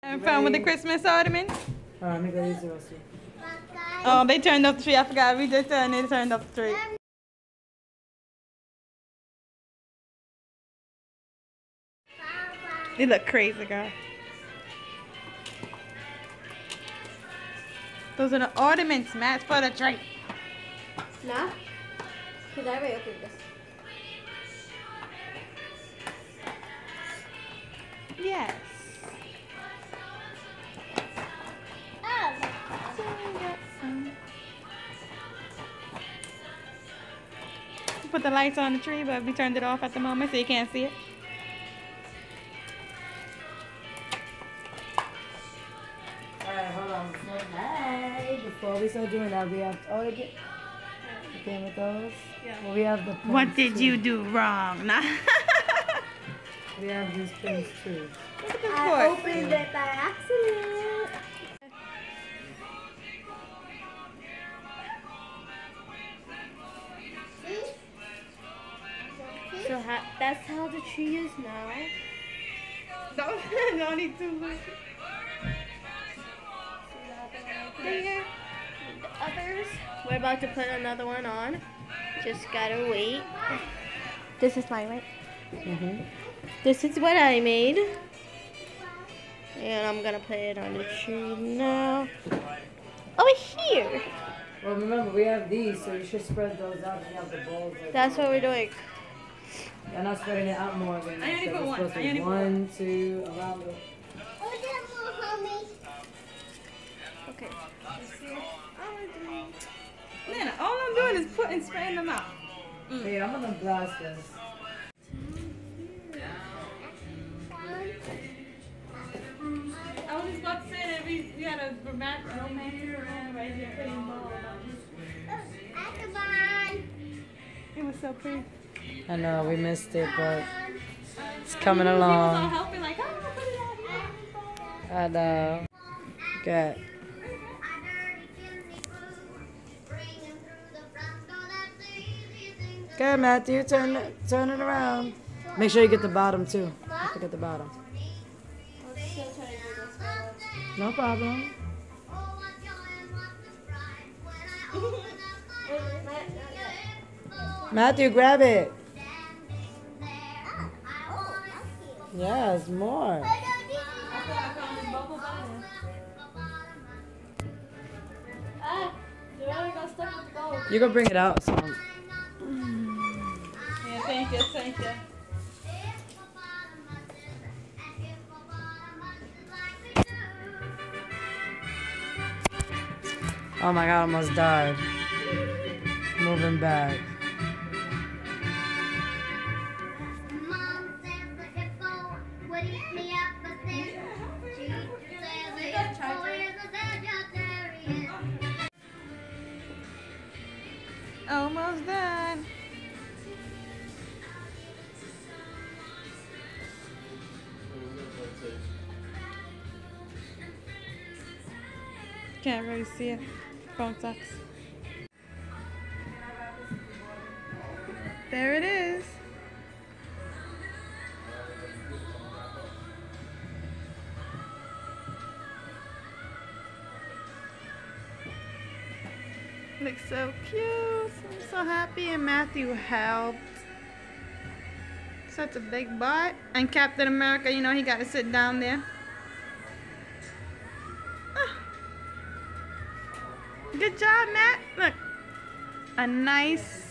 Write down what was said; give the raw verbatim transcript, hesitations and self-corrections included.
Having fun with the Christmas ornament? Alright, let me go use the rest of it. Oh, they turned up the tree. I forgot. We just turned, they turned up the tree. You look crazy, girl. Those are the ornaments, Matt, for the tree. Nah? Because I already opened this. Yes. Put the lights on the tree, but we turned it off at the moment so you can't see it. Alright, hold on. Hey, before we start doing that, we have oh, again. Okay, with those. Yeah. Well, we have the. What did too. you do wrong? Nah. We have these pins too. Look at this I board. opened it by accident. So ha that's how the tree is now. Don't, don't need too much. There. The others. We're about to put another one on. Just gotta wait. This is mine, right? Mm-hmm. This is what I made. And I'm gonna put it on the tree now. Over here. Well, remember, we have these, so you should spread those out. You have the balls. Like That's what we're doing. You're not spreading it out more than I only so put it's one. supposed to I be only put one, two, around the. Okay. Man, all I'm doing is putting, spraying them out. Mm. Hey, I'm gonna blast this. I was just about to say that we, we had a romantic around right here putting balls on. It was so pretty. I know we missed it, but it's coming He was all along. helping, like, oh, put it out here. I know. Good. Good, Matthew. Turn it, turn it around. Make sure you get the bottom too. Don't forget the bottom. No problem. Matthew, grab it. Yes, more. You go bring it out. So. Yeah, thank you, thank you. Oh my God, I almost died. Moving back. Almost done. Can't really see it. Phone sucks. There it is. Looks so cute. I'm so happy, and Matthew helped. Such a big butt. And Captain America, you know, he got to sit down there. Ah. Good job, Matt. Look, a nice